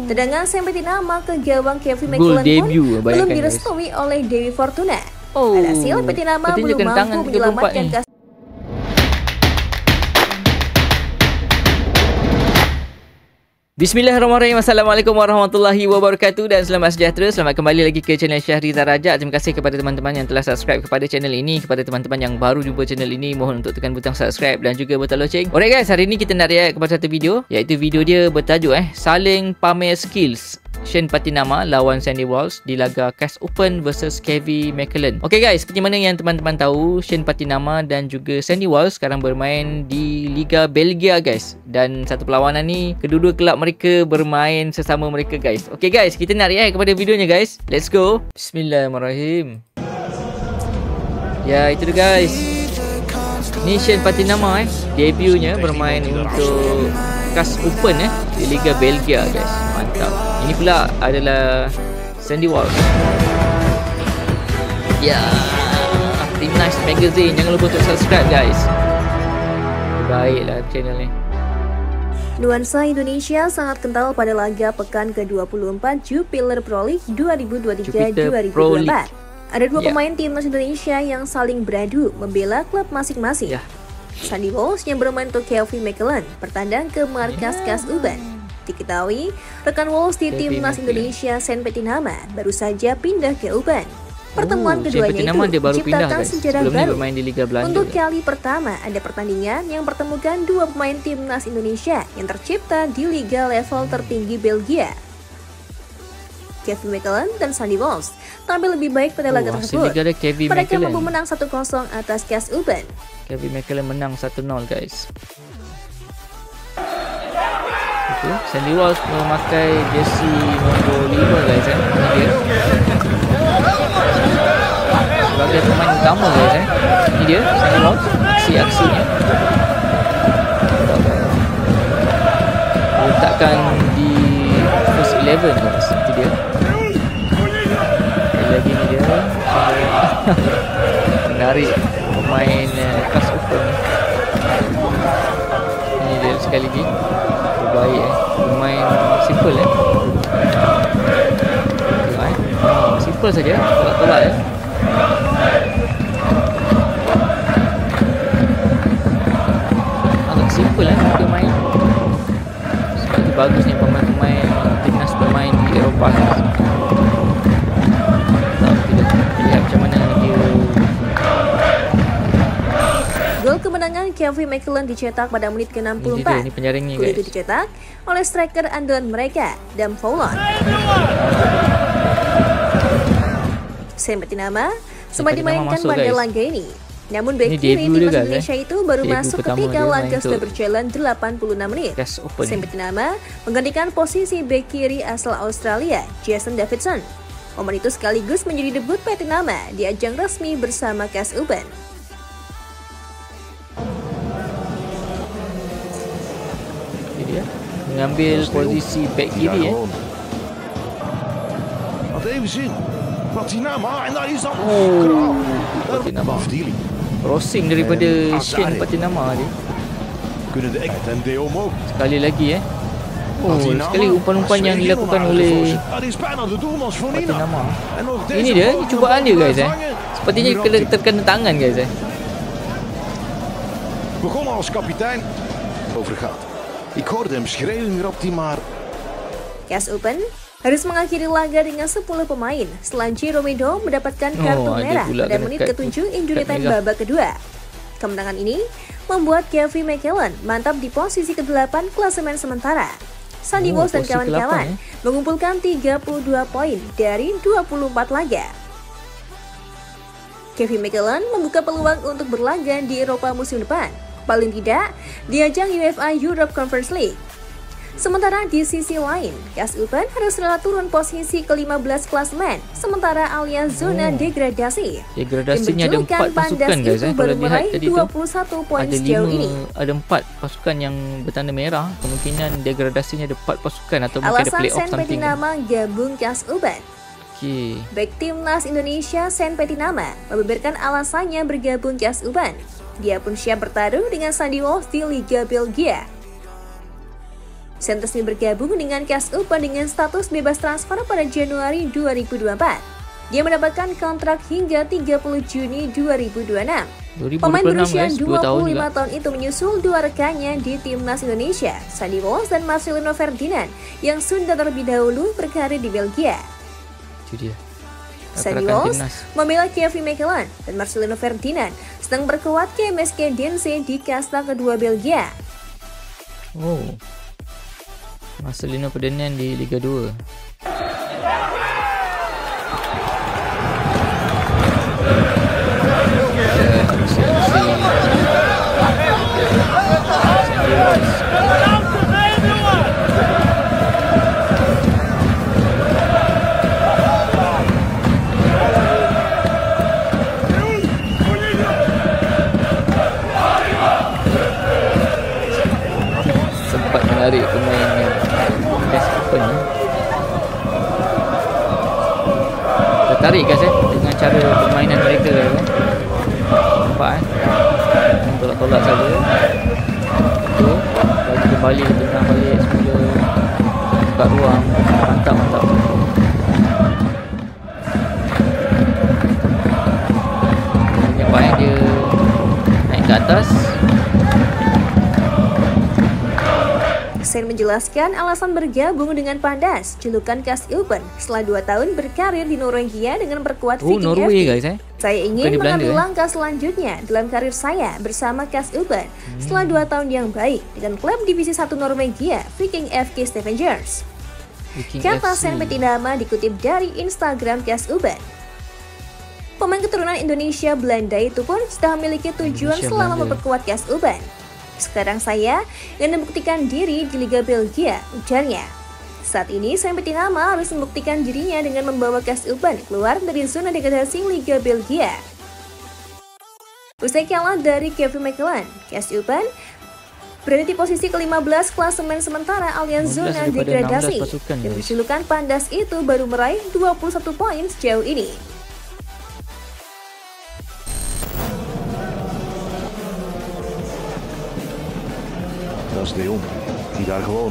Tendangan sempit nama ke gawang Kevin McClellan pun belum direstui oleh Dewi Fortuna. Alhasil Petinama belum mampu menyelamatkan Bismillahirrahmanirrahim. Assalamualaikum warahmatullahi wabarakatuh dan selamat sejahtera. Selamat kembali lagi ke channel Syahriza Rajak. Terima kasih kepada teman-teman yang telah subscribe kepada channel ini. Kepada teman-teman yang baru jumpa channel ini, mohon untuk tekan butang subscribe dan juga butang loceng. Alright guys, hari ini kita nak react kepada satu video, iaitu video dia bertajuk saling pamer skills Shane Patinama lawan Sandy Walsh di laga Cash Open versus Kevin McClellan. Okay guys, seperti mana yang teman-teman tahu, Shane Patinama dan juga Sandy Walsh sekarang bermain di Liga Belgia guys. Dan satu perlawanan ni, kedua-dua kelab mereka bermain sesama mereka guys. Okay guys, kita nak react kepada videonya guys. Let's go. Bismillahirrahmanirrahim. Ya, itu dia guys. Ni Shane Patinama debutnya bermain untuk Cash Open di Liga Belgia guys. Mantap. Ini pula adalah Sandy Walsh. Ya, Nice Magazine. Jangan lupa untuk subscribe guys. Baiklah channel ni. Nuansa Indonesia sangat kental pada laga pekan ke-24 Jupiler Pro League 2023-2024. Ada dua pemain timnas Indonesia yang saling beradu membela klub masing-masing. Sandy Walsh yang bermain untuk Kevin McClellan bertandang ke markas Cash Open. Diketahui, rekan Walsh di timnas Indonesia Shane Patinama baru saja pindah ke Open. Pertemuan keduanya itu menciptakan sejarah baru. Untuk kali pertama ada pertandingan yang pertemukan dua pemain timnas Indonesia yang tercipta di liga level tertinggi Belgia. Kevin McClellan dan Sandy Walsh tampil lebih baik pada laga tersebut. Mereka mampu menang 1-0 atas Cash Open. Kevin McClellan menang 1-0 guys. Sandy Walsh memakai jersey nombor 5 guys. Ini dia sebagai pemain utama guys. Ini dia Sandy Walsh, aksinya letakkan di first 11 guys. Itu dia. Lagi ni dia menarik pemain Cash Open. Ini dia sekali lagi. Baik pemain simple simple saja, tolak-tolak agak simple mereka main. Sebab itu bagusnya pemain-pemain timnas bermain di Eropah. Lihat macam mana dia. Gol kemenangan Kevin McClellan dicetak pada menit ke-64. Gol itu dicetak oleh striker andalan mereka, Dan Fowlon. Shane Patinama sempat dimainkan pada laga ini. Namun bek kiri timnas Indonesia itu baru masuk ketika laga sudah berjalan 86 menit. Shane Patinama menggantikan posisi bek kiri asal Australia, Jason Davidson. Momen itu sekaligus menjadi debut Patinama di ajang resmi bersama Cash Open. Dia mengambil posisi back kiri Patinama crossing daripada Shane Patinama dia. Sekali lagi sekali umpan-umpan yang dilakukan oleh Patinama. Ini dia cubaan dia guys. Sepertinya terkena tangan guys. Begon als kapitein overgaat. Ik hoorde hem schreeuwen weer op die maar. Cash Open harus mengakhiri laga dengan 10 pemain setelah Romero mendapatkan kartu merah pada menit ke-7 injury time babak kedua. Kemenangan ini membuat Kevin McClellan mantap di posisi ke-8 klasemen sementara. Sandy Walsh dan kawan-kawan mengumpulkan 32 poin dari 24 laga. Kevin McClellan membuka peluang untuk berlaga di Eropa musim depan, paling tidak di ajang UEFA Europe Conference League. Sementara di sisi lain, Cash Open harus rela turun posisi ke-15 klasemen, sementara alias zona degradasi. Degradasinya ada 4 pasukan guys. Baru meraih 21 poin sejauh ini. Ada 4 pasukan yang bertanda merah. Kemungkinan degradasinya ada 4 pasukan atau mungkin ada playoff something. Alasan Shane Patinama gabung Cash Open. Back timnas Indonesia Shane Patinama membeberkan alasannya bergabung Cash Open. Dia pun siap bertarung dengan Sandy Walsh di Liga Belgia. Sen resmi bergabung dengan KS Uban dengan status bebas transfer pada Januari 2024. Dia mendapatkan kontrak hingga 30 Juni 2026. Pemain berusia 25 tahun itu menyusul dua rekannya di timnas Indonesia, Sandy Walsh dan Marcelino Ferdinand, yang sudah terlebih dahulu berkarir di Belgia. Sandy Walsh membela KV Mechelen dan Marcelino Ferdinand sedang berkuat ke MSK Densé di kasta kedua Belgia. Marcelino Ferdinand di Liga 2. Sempat menarik pemain Open. Tertarik guys dengan cara permainan mereka nampak tolak-tolak saja. Lagi kembali tengah balik semula, buka ruang, mantap. Nampak dia naik ke atas. Sen menjelaskan alasan bergabung dengan Pandas, julukan KS Uban, setelah 2 tahun berkarir di Norwegia dengan berkuat Viking Norway, FT. guys, Saya ingin mengambil langkah selanjutnya dalam karir saya bersama KS Uban setelah 2 tahun yang baik dengan klub divisi 1 Norwegia, Viking FK Stavengers. Kata Sen Petinama dikutip dari Instagram KS Uban. Pemain keturunan Indonesia Belanda itu pun sudah memiliki tujuan selama memperkuat KS Uban. Sekarang saya ingin membuktikan diri di Liga Belgia, ujarnya. Saat ini Sen Petinama harus membuktikan dirinya dengan membawa KS Uban keluar dari zona degradasi Liga Belgia. Usai kalah dari KV Mechelen, KS Uban berada di posisi ke-15 klasemen sementara alias zona degradasi. Dan julukan Pandas itu baru meraih 21 poin sejauh ini. Dat is De Jong, die daar gewoon.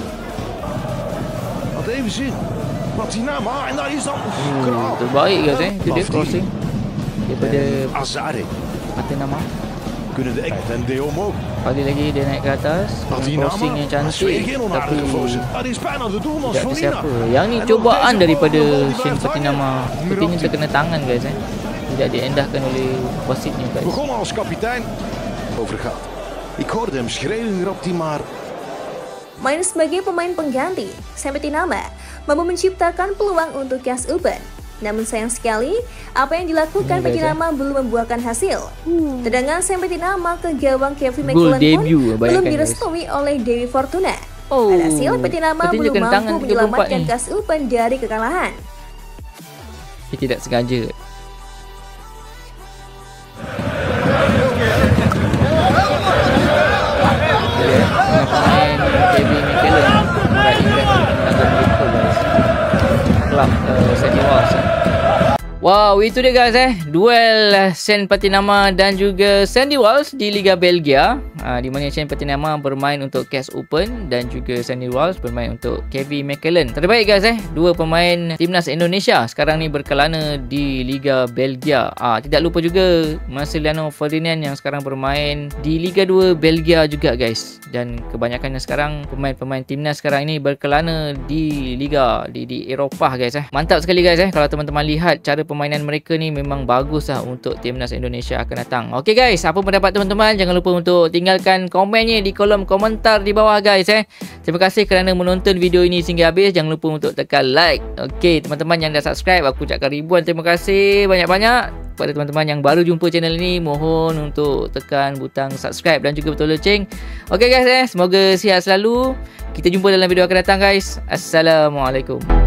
Had even zien. Patinama en daar is dan. Terbaik guys itu dia crossing daripada Azare. Patinama. Kunnen de en De Jong ook. Kali lagi dia naik ke atas, crossing yang cantik, tapi tidak siapa. Yang ni cobaan daripada Sen Patinama. Sepertinya terkena tangan guys tidak diendahkan oleh wasitnya guys. Begon als kapitein. Overgaat. Ik hoorde hem schreeuwen op die maar. Main sebagai pemain pengganti, Sen Petinama mampu menciptakan peluang untuk KS Uban. Namun sayang sekali, apa yang dilakukan Petinama belum membuahkan hasil. Tendangan Sen Petinama ke gawang KV Mechelen pun belum direstui oleh Dewi Fortuna. Alhasil Petinama belum mampu menyelamatkan KS Uban dari kekalahan. Dia tidak sengaja. Wow, itu dia guys duel Sen Patinama dan juga Sandy Walsh di Liga Belgia, di mana Sen Patinama bermain untuk KS Uban dan juga Sandy Walsh bermain untuk KV Mechelen. Terbaik guys dua pemain timnas Indonesia sekarang ni berkelana di Liga Belgia. Tidak lupa juga Marcelino Ferdinand yang sekarang bermain di Liga 2 Belgia juga guys. Dan kebanyakannya sekarang pemain-pemain timnas sekarang ini berkelana di Liga di Eropah guys Mantap sekali guys kalau teman-teman lihat cara permainan mereka ni memang bagus untuk timnas Indonesia akan datang. Okey guys, apa pendapat teman-teman? Jangan lupa untuk tinggalkan komennya di kolom komentar di bawah guys Terima kasih kerana menonton video ini sehingga habis. Jangan lupa untuk tekan like. Okey, teman-teman yang dah subscribe, aku ucapkan ribuan terima kasih banyak-banyak. Kepada teman-teman yang baru jumpa channel ini, mohon untuk tekan butang subscribe dan juga betul loceng. Okey guys semoga sihat selalu. Kita jumpa dalam video akan datang guys. Assalamualaikum.